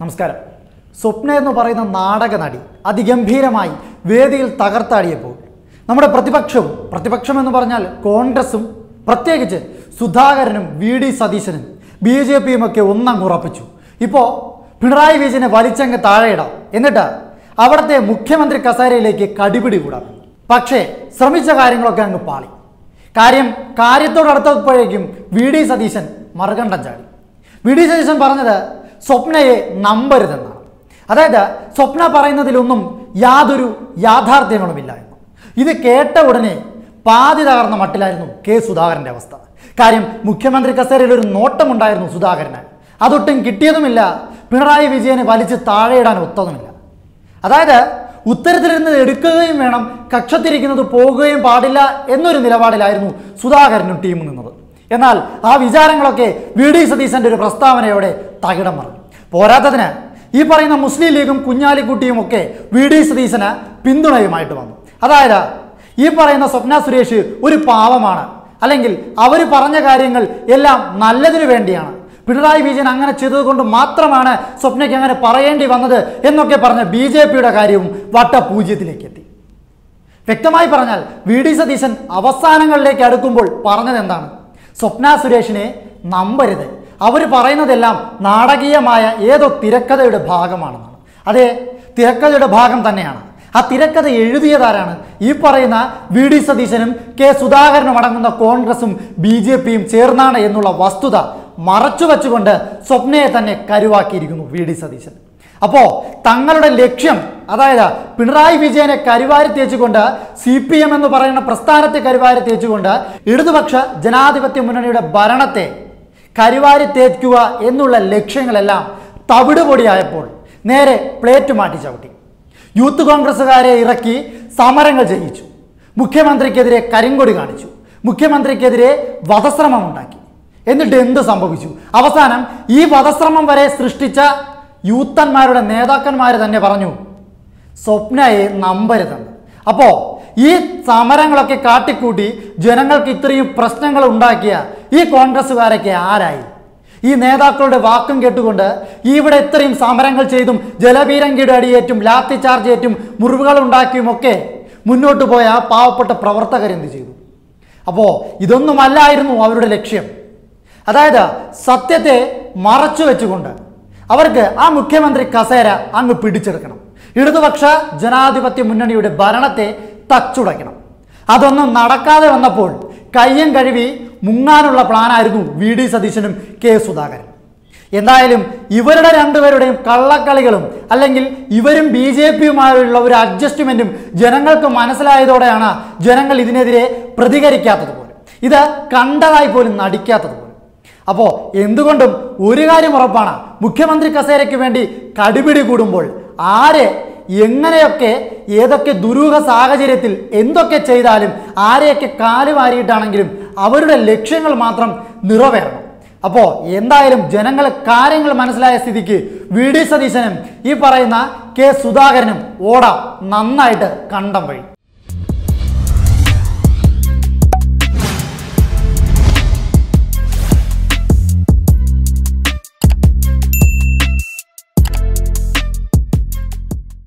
നമസ്കാരം. സ്വപ്ന എന്ന് പറയുന്ന നാടക നടി അതിഗംഭീരമായി വേദിയിൽ തകർത്താടിയപ്പോൾ നമ്മുടെ പ്രതിപക്ഷം എന്ന് പറഞ്ഞാൽ കോൺഗ്രസും പ്രത്യേകിച്ച് സുധാകരനും വി.ഡി. സതീശനും ബി.ജെ.പിയും ഒക്കെ ഒന്നങ്ങുറപ്പിച്ചു. ഇപ്പോൾ പിണറായി വിജയനെ വലിച്ചങ്ങ് താഴെയിടാം, എന്നിട്ട് അവിടുത്തെ മുഖ്യമന്ത്രി കസേരയിലേക്ക് കടിപിടി കൂടാം. പക്ഷേ ശ്രമിച്ച കാര്യങ്ങളൊക്കെ അങ്ങ് പാളി. കാര്യത്തോടടുത്തപ്പോഴേക്കും വി.ഡി. സതീശൻ മറുകണ്ഠം ചാടി. വി.ഡി. സതീശൻ പറഞ്ഞത് സ്വപ്നയെ നമ്പരുതെന്നാണ്. അതായത് സ്വപ്ന പറയുന്നതിലൊന്നും യാതൊരു യാഥാർത്ഥ്യങ്ങളുമില്ല എന്ന്. ഇത് കേട്ട ഉടനെ പാതി തകർന്ന മട്ടിലായിരുന്നു കെ സുധാകരൻ്റെ അവസ്ഥ. മുഖ്യമന്ത്രി കസേരയിൽ ഒരു നോട്ടമുണ്ടായിരുന്നു സുധാകരന്, അതൊട്ടും കിട്ടിയതുമില്ല. പിണറായി വിജയനെ വലിച്ച് താഴെയിടാൻ ഒത്തതുമില്ല. അതായത് ഉത്തരത്തിലിരുന്ന് എടുക്കുകയും വേണം, കക്ഷത്തിരിക്കുന്നത് പോകുകയും പാടില്ല എന്നൊരു നിലപാടിലായിരുന്നു സുധാകരനും ടീമും നിന്നത്. എന്നാൽ ആ വിചാരങ്ങളൊക്കെ വി.ഡി. സതീശൻ്റെ ഒരു പ്രസ്താവനയോടെ തകിടം മറിഞ്ഞു. പോരാത്തതിന് ഈ പറയുന്ന മുസ്ലിം ലീഗും കുഞ്ഞാലിക്കുട്ടിയും ഒക്കെ വി.ഡി. സതീശന് പിന്തുണയുമായിട്ട് വന്നു. അതായത് ഈ പറയുന്ന സ്വപ്ന സുരേഷ് ഒരു പാവമാണ്, അല്ലെങ്കിൽ അവർ പറഞ്ഞ കാര്യങ്ങൾ എല്ലാം നല്ലതിനു വേണ്ടിയാണ്, പിണറായി വിജയൻ അങ്ങനെ ചെയ്തതുകൊണ്ട് മാത്രമാണ് സ്വപ്നയ്ക്ക് അങ്ങനെ പറയേണ്ടി വന്നത് എന്നൊക്കെ പറഞ്ഞ ബി.ജെ.പിയുടെ കാര്യവും വട്ടപൂജ്യത്തിലേക്ക് എത്തി. വ്യക്തമായി പറഞ്ഞാൽ വി.ഡി. സതീശൻ അവസാനങ്ങളിലേക്ക് അടുക്കുമ്പോൾ പറഞ്ഞത് എന്താണ്? സ്വപ്ന സുരേഷിനെ നമ്പരുത്, അവർ പറയുന്നതെല്ലാം നാടകീയമായ ഏതോ തിരക്കഥയുടെ ഭാഗമാണെന്നാണ്. അതെ, തിരക്കഥയുടെ ഭാഗം തന്നെയാണ്. ആ തിരക്കഥ എഴുതിയതാരാണ്? ഈ പറയുന്ന വി.ഡി. സതീശനും കെ സുധാകരനും അടങ്ങുന്ന കോൺഗ്രസും ബി.ജെ.പിയും ചേർന്നാണ് എന്നുള്ള വസ്തുത മറച്ചു വച്ചുകൊണ്ട് സ്വപ്നയെ തന്നെ കരുവാക്കിയിരിക്കുന്നു വി.ഡി. സതീശൻ. അപ്പോൾ തങ്ങളുടെ ലക്ഷ്യം, അതായത് പിണറായി വിജയനെ കരുവാരി തേച്ചുകൊണ്ട്, CPM എന്ന് പറയുന്ന പ്രസ്ഥാനത്തെ കരുവാരി തേച്ചുകൊണ്ട് ഇടതുപക്ഷ ജനാധിപത്യ മുന്നണിയുടെ ഭരണത്തെ കരുവാരി തേക്കുക എന്നുള്ള ലക്ഷ്യങ്ങളെല്ലാം തവിടുപൊടിയായപ്പോൾ നേരെ പ്ലേറ്റ് മാറ്റി ചവിട്ടി. യൂത്ത് കോൺഗ്രസ്സുകാരെ ഇറക്കി സമരങ്ങൾ ചെയ്യിച്ചു, മുഖ്യമന്ത്രിക്കെതിരെ കരിങ്കൊടി കാണിച്ചു, മുഖ്യമന്ത്രിക്കെതിരെ വധശ്രമം ഉണ്ടാക്കി. എന്നിട്ട് എന്ത് സംഭവിച്ചു? അവസാനം ഈ വധശ്രമം വരെ സൃഷ്ടിച്ച യൂത്തന്മാരുടെ നേതാക്കന്മാർ തന്നെ പറഞ്ഞു സ്വപ്നയെ നമ്പരുതെന്ന്. അപ്പോൾ ഈ സമരങ്ങളൊക്കെ കാട്ടിക്കൂട്ടി ജനങ്ങൾക്ക് ഇത്രയും പ്രശ്നങ്ങൾ ഉണ്ടാക്കിയ ഈ കോൺഗ്രസ്സുകാരൊക്കെ ആരായി? ഈ നേതാക്കളുടെ വാക്കും കേട്ടുകൊണ്ട് ഇവിടെ ഇത്രയും സമരങ്ങൾ ചെയ്തും ജലപീരങ്കിയുടെ അടിയേറ്റും ലാത്തി ചാർജ് ഏറ്റും മുറിവുകൾ ഉണ്ടാക്കിയും ഒക്കെ മുന്നോട്ട് പോയ പാവപ്പെട്ട പ്രവർത്തകരെന്ത് ചെയ്തു? അപ്പോൾ ഇതൊന്നുമല്ലായിരുന്നു അവരുടെ ലക്ഷ്യം. അതായത് സത്യത്തെ മറച്ചു വെച്ചുകൊണ്ട് അവർക്ക് ആ മുഖ്യമന്ത്രി കസേര അങ്ങ് പിടിച്ചെടുക്കണം, ഇടതുപക്ഷ ജനാധിപത്യ മുന്നണിയുടെ ഭരണത്തെ തച്ചുടയ്ക്കണം. അതൊന്നും നടക്കാതെ വന്നപ്പോൾ കയ്യും കഴുകി മുങ്ങാനുള്ള പ്ലാനായിരുന്നു വി.ഡി. സതീശനും കെ സുധാകരനും. എന്തായാലും ഇവരുടെ രണ്ടുപേരുടെയും കള്ളക്കളികളും അല്ലെങ്കിൽ ഇവരും ബി.ജെ.പിയുമായുള്ള ഒരു അഡ്ജസ്റ്റ്മെന്റും ജനങ്ങൾക്ക് മനസ്സിലായതോടെയാണ് ജനങ്ങൾ ഇതിനെതിരെ പ്രതികരിക്കാത്തത് പോലും, ഇത് കണ്ടതായി പോലും നടിക്കാത്തത് പോലും. അപ്പോൾ എന്തുകൊണ്ടും ഒരു കാര്യം ഉറപ്പാണ്, മുഖ്യമന്ത്രി കസേരയ്ക്ക് വേണ്ടി കടിപിടി കൂടുമ്പോൾ ആരെ എങ്ങനെയൊക്കെ ഏതൊക്കെ ദുരൂഹ സാഹചര്യത്തിൽ എന്തൊക്കെ ചെയ്താലും ആരെയൊക്കെ കാലുവാരിയിട്ടാണെങ്കിലും അവരുടെ ലക്ഷ്യങ്ങൾ മാത്രം നിറവേറണം. അപ്പോൾ എന്തായാലും ജനങ്ങളെ കാര്യങ്ങൾ മനസ്സിലായ സ്ഥിതിക്ക് വി.ഡി. സതീശനും ഈ പറയുന്ന കെ സുധാകരനും ഓടാം നന്നായിട്ട് കണ്ടം വഴി.